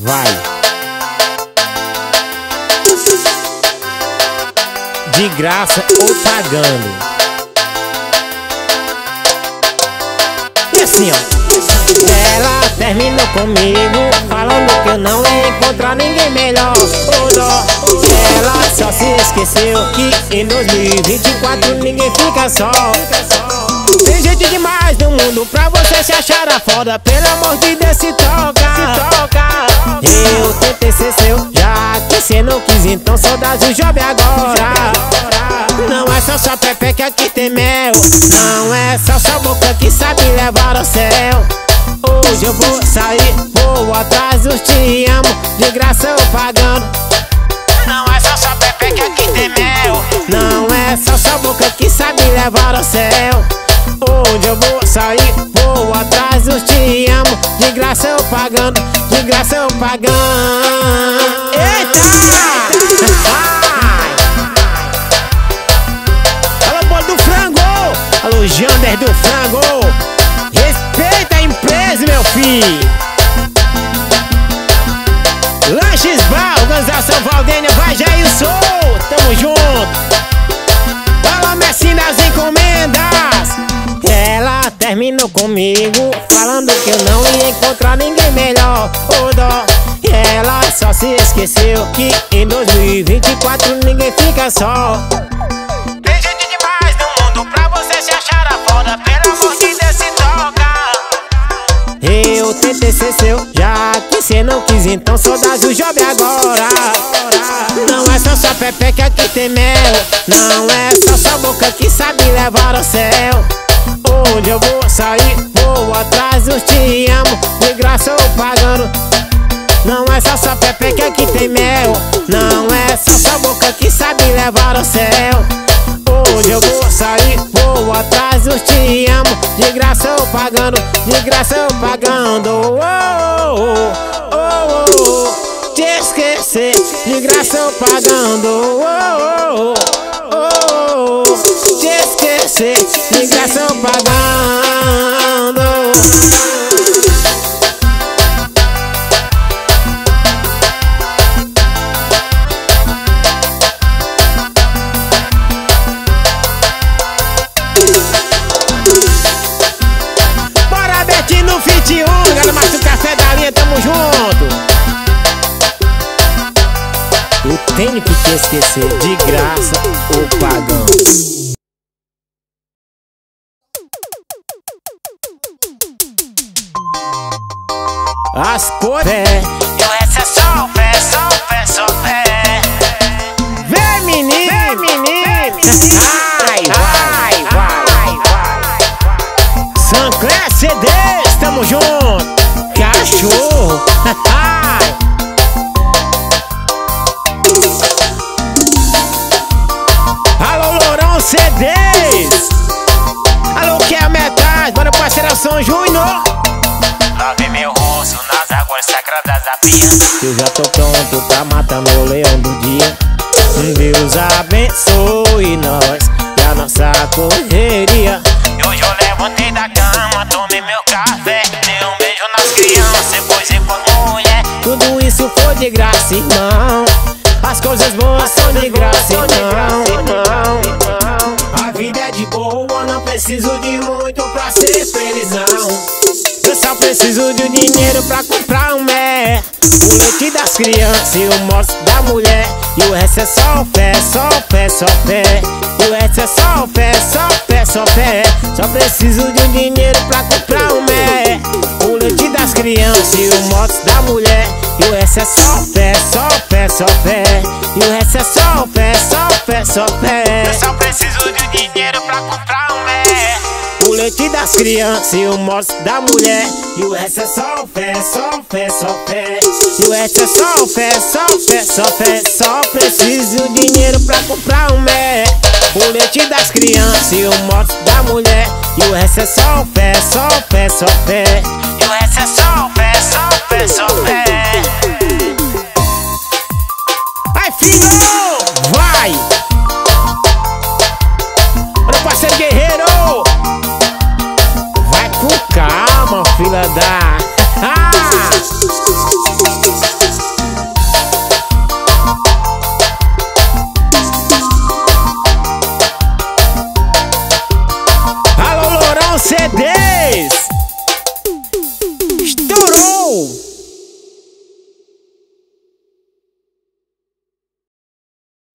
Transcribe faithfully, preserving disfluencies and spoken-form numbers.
vai. De graça ou pagando. E assim, ó. Ela terminou comigo, falando que eu não ia encontrar ninguém melhor. Oh, dó. Ela só se esqueceu que em dois mil e vinte e quatro ninguém fica só. Tem gente demais no mundo pra você se achar a foda. Pelo amor de Deus, se toca, se toca. Eu tentei ser seu, já que cê não quis, então saudade o job agora. Não é só sua pepeca que tem mel, não é só sua boca que sabe levar ao céu. Hoje eu vou sair, vou atrás dos te amo, de graça eu pagando. Não é só sua pepeca que tem mel, não é só sua boca que sabe levar ao céu. Hoje eu vou sair, vou atrás dos te amo, de graça eu pagando, de graça eu pagando. Eita! Alô, bolo do frango! Alô, Jander do frango! Respeita a empresa, meu filho! Lanches Bar, organização Valdênia, vai Jair Sou, tamo junto! Fala, Messi das encomendas! Ela terminou comigo, falando que eu não ia encontrar ninguém melhor. Oh, dó. E ela só se esqueceu que em dois mil e vinte e quatro ninguém fica só. Tem gente demais no mundo pra você se achar a foda. Pelo amor de Deus, se toca. Eu tentei ser seu, já que cê não quis, então saudade o job agora. Não é só sua pepeca que tem mel, não é só sua boca que sabe levar ao céu. Hoje eu vou sair, vou atrás dos te amo, de graça eu pagando. Não é só sua pepeca que tem mel, não é só sua boca que sabe levar ao céu. Hoje eu vou sair, vou atrás dos te amo, de graça eu pagando, de graça eu pagando. Oh, oh, oh, oh, te esquecer, de graça eu pagando. Oh, oh, oh, oh, te esquecer, de graça eu pagando. Bora, Betinho no vinte e um, galera, mais do café da linha, tamo junto. Eu tenho que te esquecer, de graça ou pagando. As cores é. E essa é só fé, só fé, só fé. Vem, menino, vem, menino. Ai, vai, vai, vai. Sancler C Ds, tamo junto. Cachorro. Alô, Lourão C Ds. Alô, que é a metade? Bora, parceira São Júnior. Lave meu rosto nas águas sagradas da pia. Eu já tô pronto pra matar meu leão do dia. Deus abençoe nós e a nossa correria. E hoje eu levantei da cama, tomei meu café, dei um beijo nas crianças, depois fui com mulher. Tudo isso foi de graça, irmão. As coisas boas são de graça, irmão. A vida é de boa, não preciso de muito pra ser felizão. Eu só preciso de dinheiro pra comprar um mé, o leite das crianças e o moço da mulher. E o resto é só fé, só fé, só fé. E o resto é só fé, só fé, só fé. Só preciso de dinheiro pra comprar um mé, o leite das crianças e o moço da mulher. E o resto é só fé, só fé, só fé. E o resto é só fé, só fé, só fé. Eu só preciso de dinheiro pra comprar um mé, o leite das crianças e o moço da mulher. E o resto é só fé, só fé, só fé. E o resto é só fé, só fé, só fé. Só preciso de dinheiro pra comprar um mé, o leite das crianças e o moço da mulher. E o resto é só fé, só fé, só fé. e o resto é só fé, só fé, só fé. Ai, filho, vai! Olha, parceiro guerreiro, vai com calma, filha da... Ah!